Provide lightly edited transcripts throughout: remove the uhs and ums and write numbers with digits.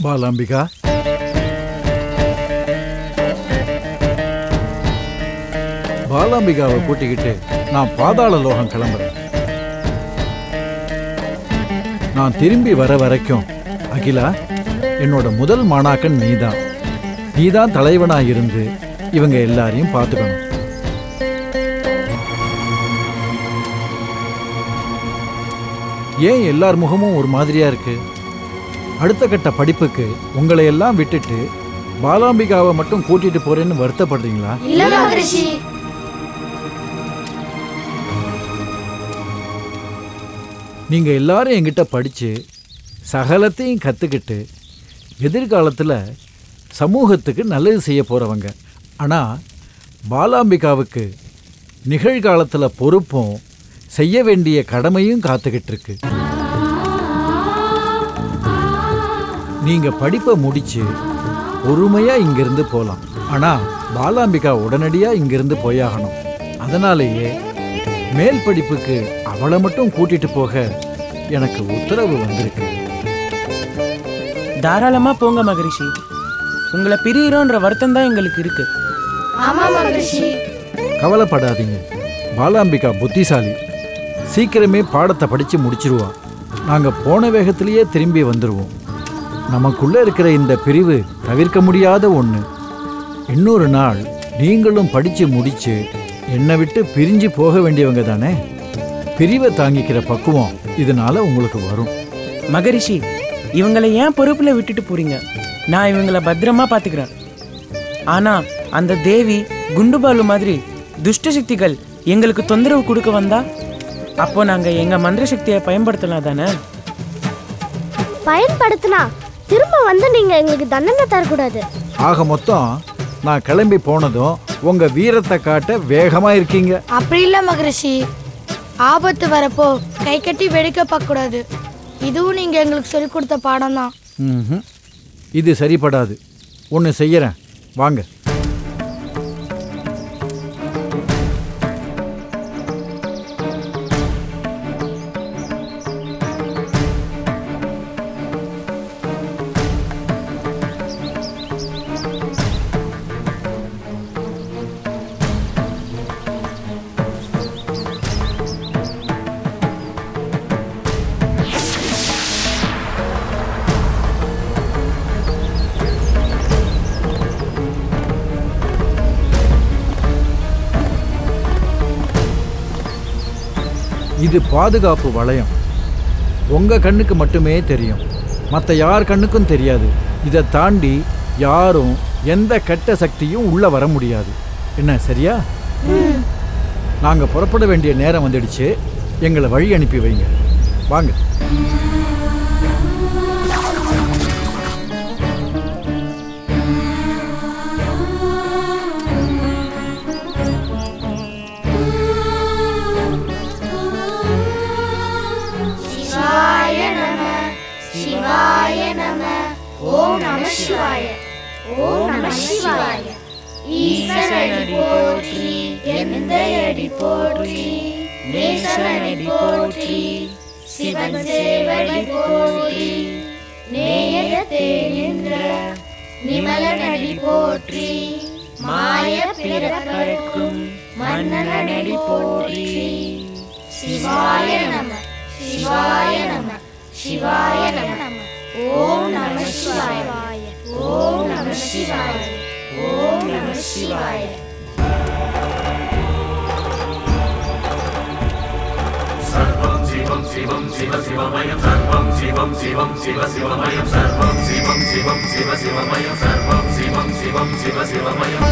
பாலாம்பிகா, பாலாம்பிகாவை கூட்டிக்கிட்டு நான் பாதாள லோகம் கிளம்புறேன். நான் திரும்பி வர வரைக்கும் அகிலா, என்னோட முதல் மாணாக்கன் நீதான். நீதான் தலைவனா இருந்து இவங்க எல்லாரையும் பார்த்துக்கணும். ஏன் எல்லார் முகமும் ஒரு மாதிரியா இருக்கு? அடுத்த கட்ட படிப்புக்கு உங்களை எல்லாம் விட்டுட்டு பாலாம்பிகாவை மட்டும் கூட்டிட்டு போறேன்னு வருத்தப்படுறீங்களா? நீங்க எல்லாரும் என்கிட்ட படிச்சு சகலத்தையும் கத்துக்கிட்டு எதிர்காலத்துல சமூகத்துக்கு நல்லது செய்ய போறவங்க. ஆனா பாலாம்பிகாவுக்கு நிகழ்காலத்துல பொறுப்பும் செய்ய வேண்டிய கடமையும் காத்துக்கிட்டு இருக்கு. நீங்க படிப்பை முடிச்சு பொறுமையா இங்கிருந்து போலாம். ஆனா பாலாம்பிகா உடனடியா இங்கிருந்து போயாகணும். அதனாலேயே மேல் படிப்புக்கு அவளை மட்டும் கூட்டிட்டு போக எனக்கு உத்தரவு வந்திருக்கு. தாராளமா போங்க மகரிஷி. உங்களை பிரியிறோன்ற வருத்தம் தான் எங்களுக்கு இருக்கு. கவலைப்படாதீங்க, பாலாம்பிகா புத்திசாலி. சீக்கிரமே பாடத்தை படிச்சு முடிச்சிருவா. நாங்க போன வேகத்திலேயே திரும்பி வந்துருவோம். நமக்குள்ள இருக்கிற இந்த பிரிவு தவிர்க்க முடியாத ஒண்ணு. இன்னொரு நாள் நீங்களும் படிச்சு முடிச்சு என்னை விட்டு பிரிஞ்சு போக வேண்டியவங்க தானே. பிரிவை தாங்கிக்கிற பக்குவம் இதனால உங்களுக்கு வரும். மகரிஷி, இவங்களை ஏன் பொறுப்புல விட்டுட்டு போறீங்க? நான் இவங்களை பத்திரமா பாத்துக்கிறேன். ஆனா அந்த தேவி குண்டுபாலு மாதிரி துஷ்ட சக்திகள் எங்களுக்கு தொந்தரவு கொடுக்க வந்தா அப்போ நாங்க எங்க மந்திர சக்தியை பயன்படுத்தலாம் தானே? பயன்படுத்தினா திரும்ப வந்து நீங்க எங்களுக்கு தண்டனை தரக்கூடாது. ஆக மொத்தம் நான் கிளம்பி போனதும் உங்க வீரத்தை காட்ட வேகமா இருக்கீங்க. அப்படி இல்ல மகரிஷி, ஆபத்து வரப்போ கை கட்டி வெடிக்க பார்க்க கூடாது. இதுவும் நீங்க எங்களுக்கு சொல்லி கொடுத்த பாடம் தான். இது சரிப்படாது. ஒன்று செய்யறேன், வாங்க. இது பாதுகாப்பு வளையம். உங்க கண்ணுக்கு மட்டுமே தெரியும், மற்ற யார் கண்ணுக்கும் தெரியாது. இதை தாண்டி யாரும் எந்த கெட்ட சக்தியும் உள்ள வர முடியாது. என்ன சரியா? நாங்க புறப்பட வேண்டிய நேரம் வந்துடுச்சு. எங்களை வழி அனுப்பி வைங்க, வாங்க. ஓம் நம சிவாய. ஓம் நம சிவாய. ஈசனடி போற்றி, எந்தையடி போற்றி, நேசனடி போற்றி, சிவன் சேவடி போற்றி, நேயத்தே நின்ற நிமலனடி போற்றி, மாய பிறப்பறுக்கும் மன்னனடி போற்றி. சிவாய நம, சிவாய நம, சிவாய நம. ஓம் நம சிவாய. ஓம் நம சிவாய. ஓம் நம சிவாய. சர்வம் சிவம் சிவம் சிவ சிவமயம். சர்வம் சிவம் சிவம் சிவ சிவமயம். சர்வம் சிவம் சிவம் சிவ சிவமயம். சர்வம் சிவம் சிவம் சிவ சிவமயம்.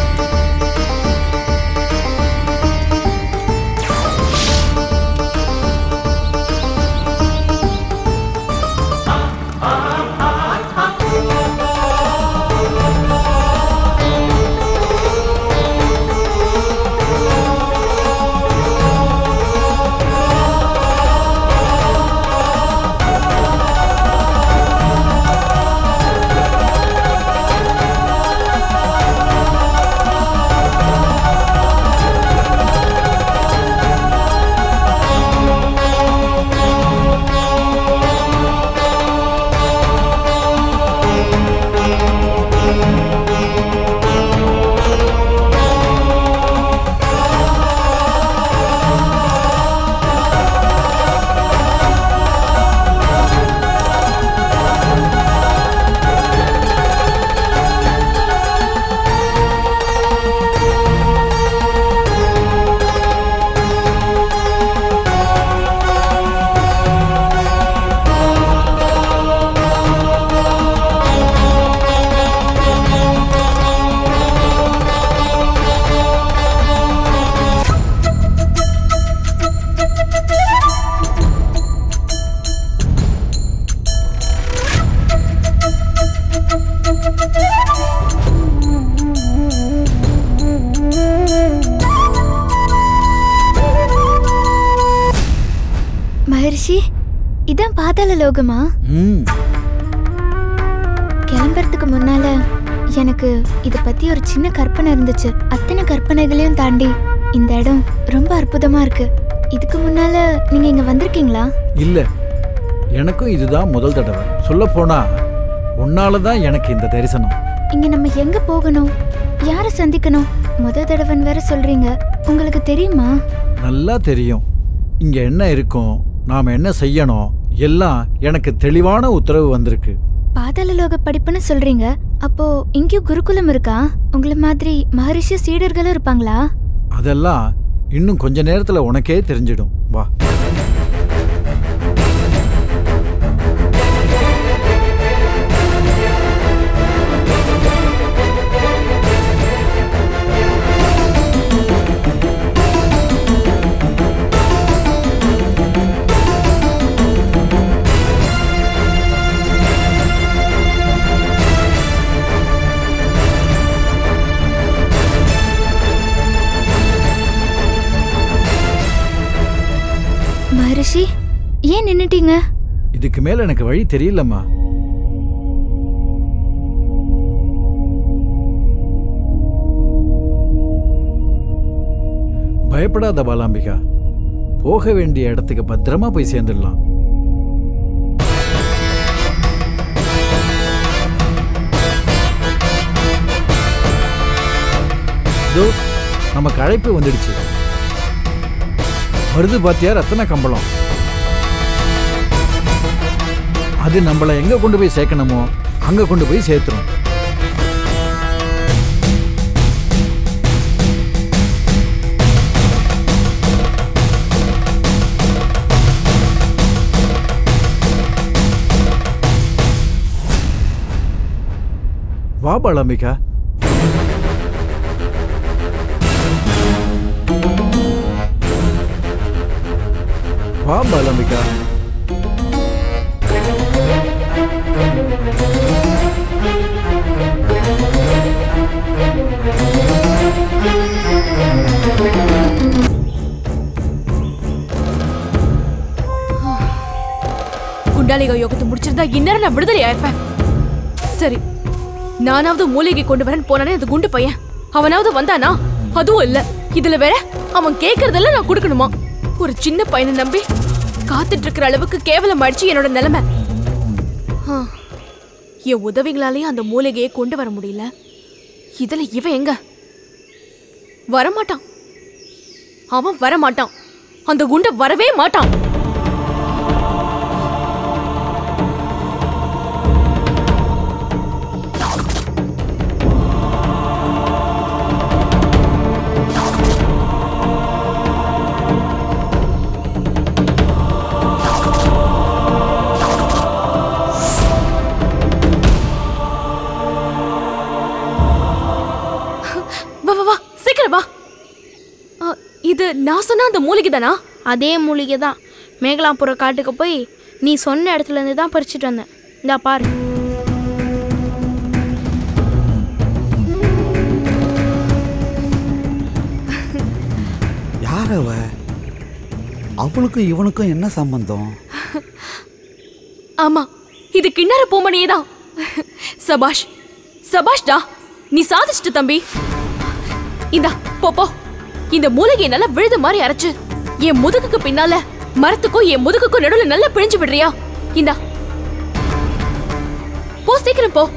பாதாள லோகமா? கிளம்புறதுக்கு முன்னால எனக்கு இத பத்தி ஒரு சின்ன கற்பனை இருந்துச்சு. அத்தனை கற்பனைகளையும் தாண்டி இந்த இடம் ரொம்ப அற்புதமா இருக்கு. இதுக்கு முன்னால நீங்க இங்க வந்திருக்கீங்களா? இல்ல, எனக்கும் இதுதான் முதல் தடவை. சொல்ல போனா உன்னாலதான் எனக்கு இந்த தரிசனம். இங்க நம்ம எங்க போகணும், யாரை சந்திக்கணும்? முதல் தடவைன்னு வேற சொல்றீங்க, உங்களுக்கு தெரியுமா? நல்லா தெரியும். இங்க என்ன இருக்கும், நாம என்ன செய்யணும், எல்லாம் எனக்கு தெளிவான உத்தரவு வந்திருக்கு. பாதாள லோக படிப்புன்னு சொல்றீங்க, அப்போ இங்கேயும் குருகுலம் இருக்கா? உங்களை மாதிரி மகரிஷி சீடர்களும் இருப்பாங்களா? அதெல்லாம் இன்னும் கொஞ்ச நேரத்துல உனக்கே தெரிஞ்சிடும். வா. மகரிஷி, ஏன் நின்னுட்டீங்க? இதுக்கு மேல எனக்கு வழி தெரியலம்மா. பயப்படாத பாலாம்பிகா, போக வேண்டிய இடத்துக்கு பத்திரமா போய் சேர்ந்துடலாம். இதோ நமக்கு அழைப்பு வந்துடுச்சு. வருது பாத்தியா ரத்தன கம்பளம். அது நம்மளை எங்க கொண்டு போய் சேர்க்கணுமோ அங்க கொண்டு போய் சேர்த்துரும். வா பாலாம்பிகா. வா பாலாம்பிகா. குண்டாலிகா யோகத்தை முடிச்சிருந்தா இந்நேரம் நான் விடுதலை ஆயிருப்பேன். சரி, நானாவது மூலிகை கொண்டு வரேன்னு போனானே அந்த குண்டு பையன், அவனாவது வந்தானா? அதுவும் இல்ல. இதுல வேற அவன் கேக்குறதெல்லாம் நான் கொடுக்கணுமா? ஒரு சின்ன பையனை நம்பி காத்துட்டு இருக்கிற அளவுக்கு கேவலம் ஆயிடுச்சு என்னோட நிலைமை. என் உதவிகளாலேயே அந்த மூலிகையை கொண்டு வர முடியல. இதுல இவன் எங்க வரமாட்டான்? அவன் வரமாட்டான். அந்த குண்டை வரவே மாட்டான். இது நான் சொன்ன அந்த மூலிகை தானா? அதே மூலிகை தான். மேகலாபுர காட்டுக்கு போய் நீ சொன்ன இடத்துல இருந்து தான் பறிச்சுட்டு வந்தேன். இந்தா பாரு. யார் அவ? அவளுக்கும் இவனுக்கும் என்ன சம்பந்தம்? ஆமா, இது கிண்ணற பூமணியே தான். சபாஷ் சபாஷ்டா, நீ சாதிச்சிட்ட தம்பி. இந்தா போ. இந்த மூலிகை நல்லா விழுது மாதிரி அரைச்சு என் முதுகுக்கு பின்னால மரத்துக்கும் என் முதுகுக்கும் நடுவுல நல்லா பிழிஞ்சு விடுறியா? இந்தா போ, சீக்கிரம் போ.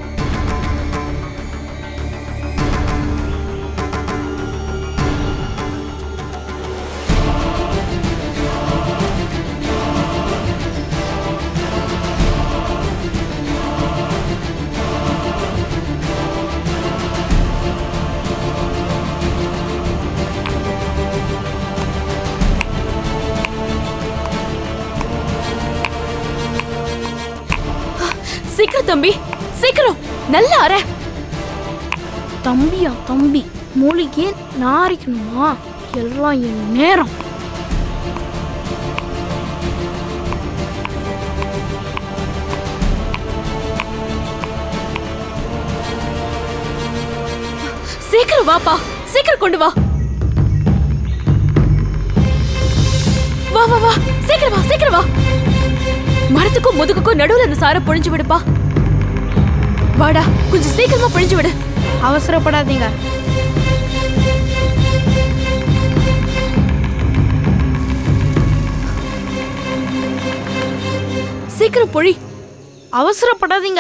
சீக்கிரம் தம்பி, சீக்கிரம். நல்லா அற. தம்பியா தம்பி, மூலிகையை நான் அரைக்கணுமா? எல்லாம் என் நேரம். சீக்கிரம் வாப்பா, சீக்கிரம் கொண்டு வா. வா வா வா, சீக்கிரம் வா, சீக்கிரம் வா. மரத்துக்கும் முதுகுக்கும் நடுவுல அந்த சாரை பொழிஞ்சு விடுப்பா. வாடா, கொஞ்சம் சீக்கிரமா பொழிஞ்சு விடு. அவசரப்படாதீங்க. சீக்கிரம் பொழி. அவசரப்படாதீங்க.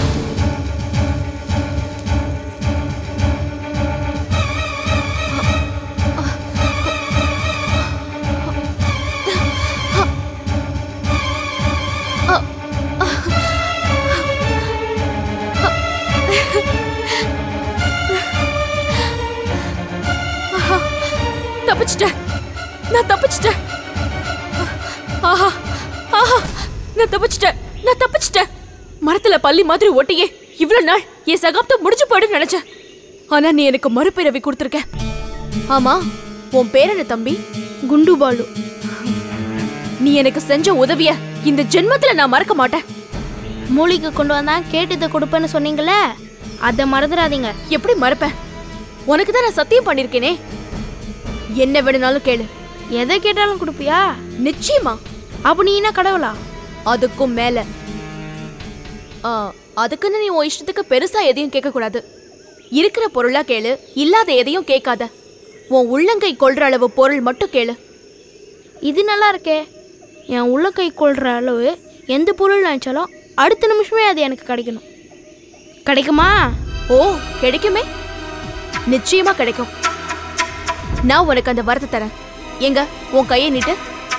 தப்பிச்சிட்டேன், நான் தப்பிச்சிட்டேன். ஆஹா ஆஹா, நான் தப்பிச்சிட்டேன், நான் தப்பிச்சிட்டேன். மரத்துல பள்ளி மாதிரி ஒட்டியே இவ்வளவு நாள் என் சகாப்தம் முடிஞ்சு போயிடுன்னு நினைச்சேன். ஆனா நீ எனக்கு மறுபிறவி கொடுத்துருக்க. ஆமா, உன் பேர் என்ன தம்பி? குண்டு பாலு. நீ எனக்கு செஞ்ச உதவிய இந்த ஜென்மத்துல நான் மறக்க மாட்டேன். மூலிகை கொண்டு வந்தா கேட்டதை கொடுப்பேன்னு சொன்னீங்களே, அதை மறந்துடாதீங்க. எப்படி மறப்பேன்? உனக்கு தான் நான் சத்தியம் பண்ணிருக்கேனே. என்ன வேணும்னாலும் கேளு. எதை கேட்டாலும் கொடுப்பியா? நிச்சயமா. அப்ப நீ என்ன கடவுளா? அதுக்கும் மேல. அதுக்குன்னு நீ உன் இஷ்டத்துக்கு பெருசா எதையும் கேட்க கூடாது. இருக்கிற பொருளா கேளு, இல்லாத எதையும் கேட்காத. உன் உள்ளங்கை கொள்ற அளவு பொருள் மட்டும் கேளு. இது நல்லா இருக்கே. என் உள்ளங்கை கொள்ற அளவு எந்த பொருள் நினைச்சாலும் அடுத்த நிமிஷமே அது எனக்கு கிடைக்கணும். கிடைக்குமா? ஓ, கிடைக்குமே. நிச்சயமா கிடைக்கும். நான் உனக்கு அந்த வரத்தை தரேன். எங்க உன் கையை நீட்டு.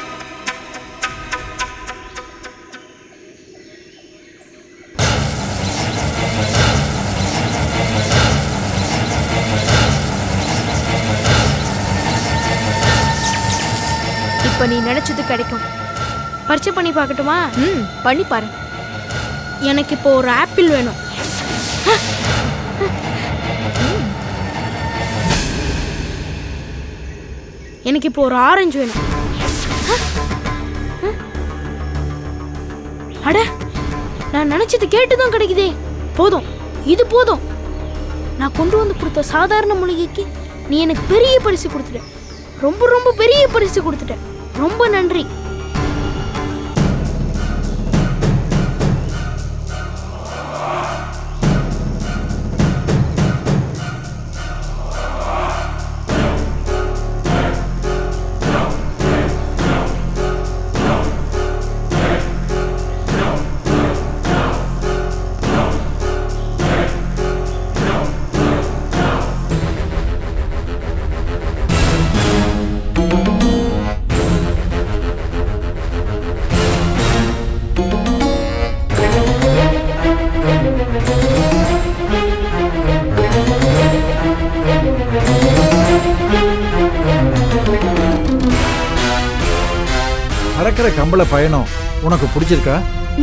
இப்ப நீ நினைச்சது கிடைக்கும். பரிச்சை பண்ணி பார்க்கட்டுமா? பண்ணி பாரு. எனக்கு இப்போ ஒரு ஆப்பிள் வேணும். எனக்கு இப்போ ஒரு ஆரஞ்சு வேணும். அட, நான் நினைச்சது கேட்டுதான் கிடைக்குதே. போதும், இது போதும். நான் கொண்டு வந்து கொடுத்த சாதாரண மூலிகைக்கு நீ எனக்கு பெரிய பரிசு கொடுத்துட்ட. ரொம்ப ரொம்ப பெரிய பரிசு கொடுத்துட்ட. ரொம்ப நன்றி. பறக்கிற கம்பள பயணம் உனக்கு பிடிச்சிருக்கா?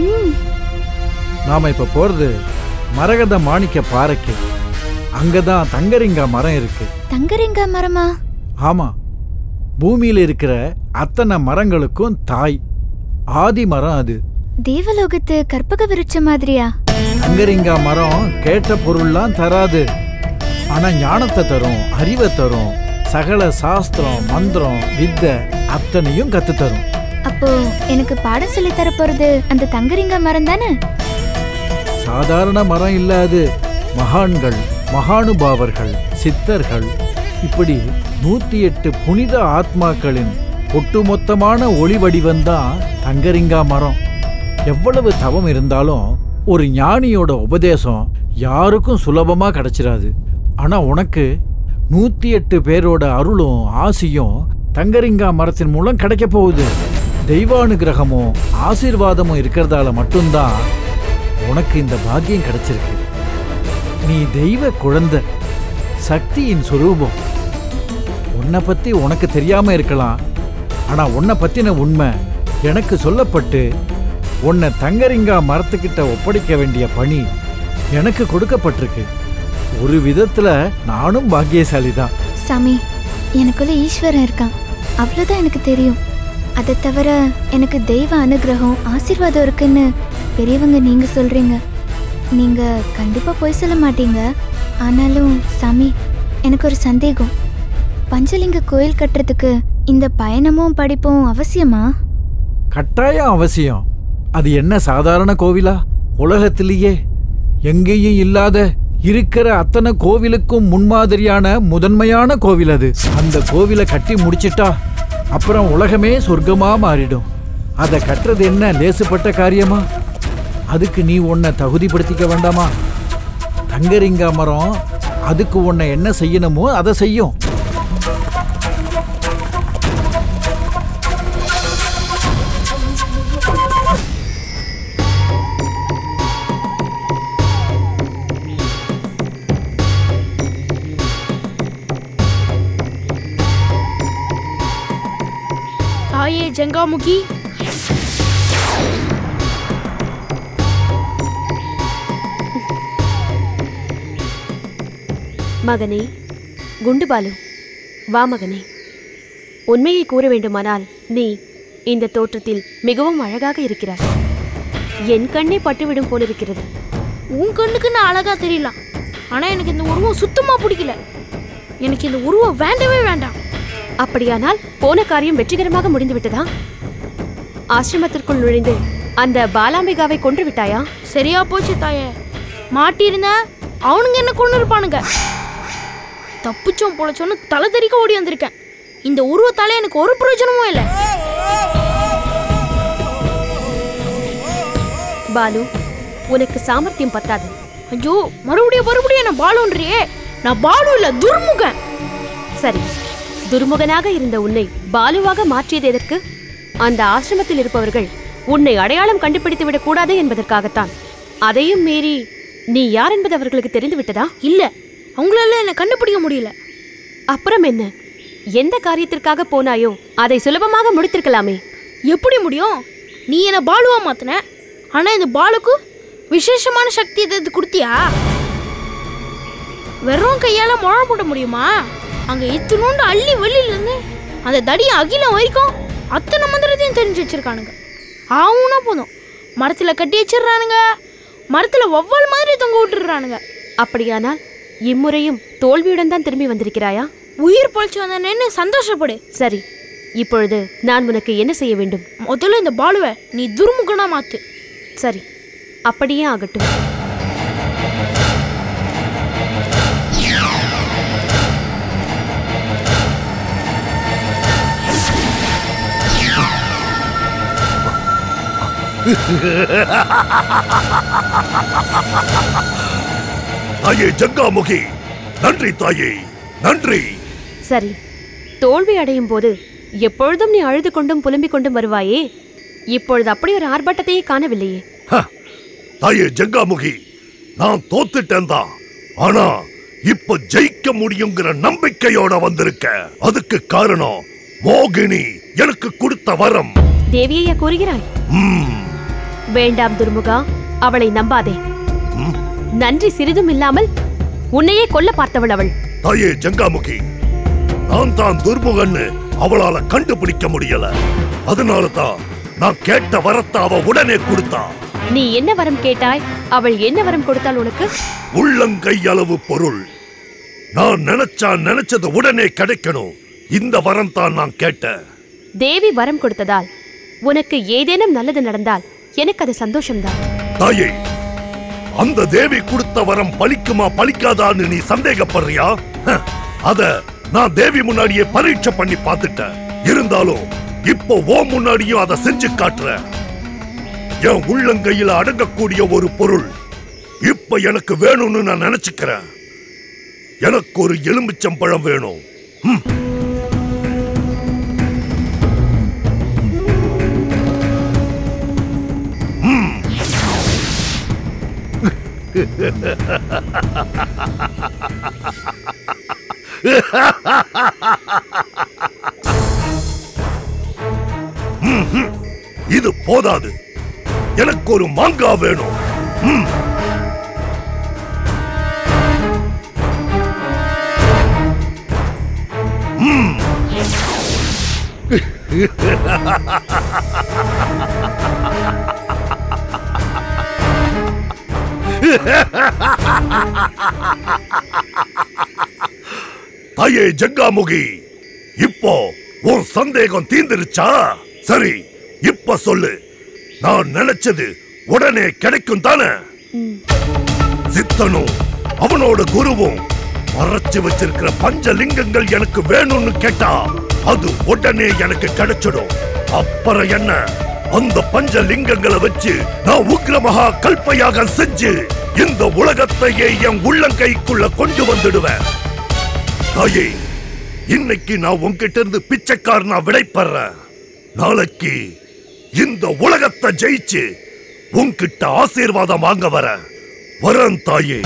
நாம இப்ப போறது மரகத மாணிக்க பாறைக்கு. அங்கதான் தங்கரிங்கா மரம் இருக்கு. தங்கரிங்கா மரமா? ஆமா, பூமியில இருக்கிற அத்தனை மரங்களுக்கும் தாய். ஆதி மரம் அது. தேவலோகத்து கற்பக விருட்ச மாதிரியா? தங்கரிங்கா மரம் கேட்ட பொருள்லாம் தராது. ஆனா ஞானத்தை தரும், அறிவை தரும். சகல சாஸ்திரம், மந்திரம், வித்தை அத்தனையும் கத்து தரும். அப்போ எனக்கு பாடம் சொல்லி தர போறது அந்த தங்கரிங்கா மரம் தானே? சாதாரண மரம் இல்லாது மகான்கள், மகானுபாவர்கள், சித்தர்கள், இப்படி 108 புனித ஆத்மாக்களின் ஒட்டுமொத்தமான ஒளி வடிவந்தான் தங்கரிங்கா மரம். எவ்வளவு தவம் இருந்தாலும் ஒரு ஞானியோட உபதேசம் யாருக்கும் சுலபமா கிடைச்சிடாது. ஆனா உனக்கு 108 பேரோட அருளும் ஆசியும் தங்கரிங்கா மரத்தின் மூலம் கிடைக்க போகுது. தெய்வானுகிரகமும் ஆசீர்வாதமும் இருக்கிறதால மட்டும்தான் உனக்கு இந்த பாக்கியம் கிடைச்சிருக்கு. நீ தெய்வ குழந்தை, சக்தியின் சொரூபம். உன்னை பத்தி உனக்கு தெரியாம இருக்கலாம். ஆனா உன்னை பத்தின உண்மை எனக்கு சொல்லப்பட்டு உன்னை தங்கரிங்கா மரத்துக்கிட்ட ஒப்படைக்க வேண்டிய பணி எனக்கு கொடுக்கப்பட்டிருக்கு. ஒரு விதத்துல நானும் பாக்கியசாலி தான். சாமி, எனக்குள்ள ஈஸ்வரன் இருக்கான், அவ்வளவுதான் எனக்கு தெரியும். அதை தவிர எனக்கு தெய்வ அனுகிரகம், ஆசீர்வாதம் இருக்குன்னு பெரியவங்க நீங்க சொல்றீங்க. நீங்க கண்டிப்பா போய் சொல்ல மாட்டீங்க. ஆனாலும் சாமி, எனக்கு ஒரு சந்தேகம். பஞ்சலிங்க கோயில் கட்டுறதுக்கு இந்த பயணமும் படிப்பும் அவசியமா? கட்டாயம் அவசியம். அது என்ன சாதாரண கோவிலா? உலகத்திலேயே எங்கேயும் இல்லாத இருக்கிற அத்தனை கோவிலுக்கும் முன்மாதிரியான முதன்மையான கோவில் அது. அந்த கோவிலை கட்டி முடிச்சிட்டா அப்புறம் உலகமே சொர்க்கமா மாறிடும். அதை கட்டுறது என்ன லேசுப்பட்ட காரியமா? அதுக்கு நீ உன்னை தகுதிப்படுத்திக்க வேண்டாமா? தங்கரிங்கா மரம் அதுக்கு உன்னை என்ன செய்யணுமோ அதை செய்யும். தாயே ஜங்காமுகி, மகனே குண்டுபாலு, வா மகனே. உண்மையை கூற வேண்டுமானால் நீ இந்த தோற்றத்தில் மிகவும் அழகாக இருக்கிறாய். என் கண்ணே பட்டுவிடும் போலிருக்கிறது. உன் கண்ணுக்கு நான் அழகா தெரியலாம், ஆனா எனக்கு இந்த உருவம் சுத்தமா பிடிக்கல. எனக்கு இந்த உருவம் வேண்டவே வேண்டாம். அப்படியானால் போன காரியம் வெற்றிகரமாக முடிந்து விட்டதா? ஆசிரமத்திற்குள் நுழைந்து அந்த பாலாம்பிகாவை கொன்று விட்டாயா? சரியா போச்சு தாயே. மாட்டியிருந்த அவனுங்க என்ன கொண்டு இருப்பானுங்க. தப்பிச்சோம் பொழைச்சோன்னு தலை தெறிக்க ஓடி வந்திருக்கேன். இந்த உருவத்தாலே எனக்கு ஒரு பிரயோஜனமும் இல்லை. பாலு, உனக்கு சாமர்த்தியம் பத்தாது. ஐயோ, மறுபடியும் என்ன பாலுன்றியே. நான் பாலு இல்ல, துர்முகன். சரி, துர்முகனாக இருந்த உன்னை பாலுவாக மாற்றியது எதற்கு? அந்த ஆசிரமத்தில் இருப்பவர்கள் உன்னை அடையாளம் கண்டுபிடித்து விடக் கூடாது என்பதற்காகத்தான். அதையும் மீறி நீ யார் என்பது அவர்களுக்கு தெரிந்து விட்டதா? இல்ல, அவங்களால என்ன கண்டுபிடிக்க முடியல. அப்புறம் என்ன? எந்த காரியத்திற்காக போனாயோ அதை சுலபமாக முடித்திருக்கலாமே. எப்படி முடியும்? நீ என்ன பாலுவா மாத்தின, ஆனா இந்த பாலுக்கு விசேஷமான சக்தி எதாவது கொடுத்தியா? வெறும் கையால முழ போட முடியுமா? அங்க இத்தினோண்டு அள்ளி வெளியில இருந்து அந்த தடியை அகிலம் வரைக்கும் அத்தனை மந்திரத்தையும் தெரிஞ்சு வச்சிருக்கானுங்க. ஆவுனா போதும், மரத்துல கட்டி வச்சிடறானுங்க, மரத்துல வவ்வால் மாதிரி தொங்க விட்டுறானுங்க. அப்படியானால் இம்முறையும் தோல்வியுடன் தான் திரும்பி வந்திருக்கிறாயா? உயிர் பொழைச்சு வந்தேன்னு சந்தோஷப்படு. சரி, இப்பொழுது நான் உனக்கு என்ன செய்ய வேண்டும்? முதல்ல இந்த பாலுவை நீ துர்முகனா மாத்து. சரி, அப்படியே ஆகட்டும். தாயே ஜங்காமுகி, நன்றி தாயே, நன்றி. சரி, தோல்வி அடையும் போது எப்பொழுதும் நீ அழுது கொண்டும் புலம்பிக் கொண்டும் வருவாயே, இப்பொழுது அப்படி ஒரு ஆர்ப்பாட்டத்தையே காணவில்லையே. தாயே ஜங்காமுகி, நான் தோத்துட்டேன் தான், ஆனா இப்ப ஜெயிக்க முடியுங்கிற நம்பிக்கையோட வந்திருக்க. அதுக்கு காரணம் மோகினி எனக்கு கொடுத்த வரம். தேவியையா கூறுகிறாய்? வேண்டாம் துர்முகா, அவளை நம்பாதே. நன்றி சிறிதும் இல்லாமல் உன்னையே கொல்ல பார்த்தவள் அவள். தாயே ஜங்காமுகி, நான் தான் துர்முகன்னு அவளால கண்டுபிடிக்க முடியல. அதனால தான் நான் கேட்ட வரத்தை அவ உடனே கொடுத்தா. நீ என்ன வரம் கேட்டாய்? அவள் என்ன வரம் கொடுத்தாள் உனக்கு? உள்ளங்கை அளவு பொருள். நான் நினைச்சது உடனே கிடைக்கணும். இந்த வரம் தான் நான் கேட்டேன். தேவி வரம் கொடுத்ததால் உனக்கு ஏதேனும் நல்லது நடந்தால் எனக்கு அது சந்தோஷம்தான். தாயே, அந்த தேவி கொடுத்த வரம் பலிக்குமா பலிக்காதான்னு நீ சந்தேகப்படுறியா? அத நான் தேவி முன்னாடியே பரீட்சை பண்ணி பார்த்துட்டேன். இருந்தாலும் இப்போ ஓ முன்னாடியும் அதை செஞ்சு காட்டுறேன். என் உள்ளங்கையில அடங்கக்கூடிய ஒரு பொருள் இப்ப எனக்கு வேணும்னு நான் நினைச்சுக்கிறேன். எனக்கு ஒரு எலுமிச்சம்பழம் வேணும். இது போதாது, எனக்கு ஒரு மாங்காய் வேணும். தாயே ஜங்காமுகி, இப்போ உன் சந்தேகம் தீர்ந்துருச்சா? சரி, இப்ப சொல்லு, நான் நினைச்சது உடனே கிடைக்கும் தானே? சித்தனும் அவனோட குருவும் மறைச்சு வச்சிருக்கிற பஞ்சலிங்கங்கள் எனக்கு வேணும்னு கேட்டா அது உடனே எனக்கு கிடைச்சிடும். அப்புறம் என்ன, அந்த பஞ்சலிங்கங்களை வச்சு நான் உக்ரமகா கல்பயாக செஞ்சு இந்த உலகத்தையே என் உள்ளங்கைக்குள்ள கொண்டு வந்துடுவேன். தாயே, இன்னைக்கு நான் உன்கிட்ட இருந்து பிச்சைக்காரனா விடைபெறேன். நாளைக்கு இந்த உலகத்தை ஜெயிச்சு உன்கிட்ட ஆசீர்வாதம் வாங்க வரேன் தாயே.